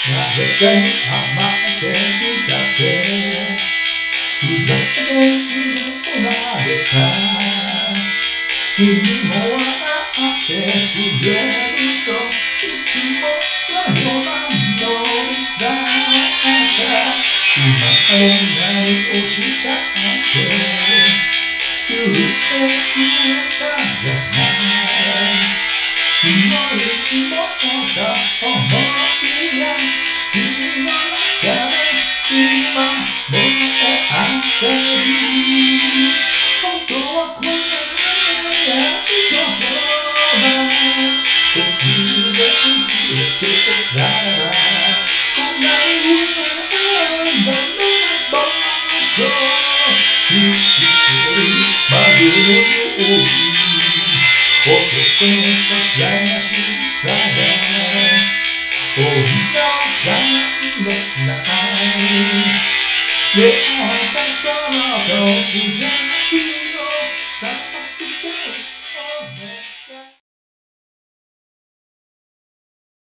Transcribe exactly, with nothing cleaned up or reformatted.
誰か甘えてきたってふざけてるのなれた君も笑ってくれるといつもはロマンのだった今を何をしたって許してくれたんじゃない昨日いつもだ思いが君の中で今燃え上がってる本当はこんなにやることだ突然消えてたらこんなに夢の僕と一人まぐれのように男の優しさが女の感のない出会ったその時じゃ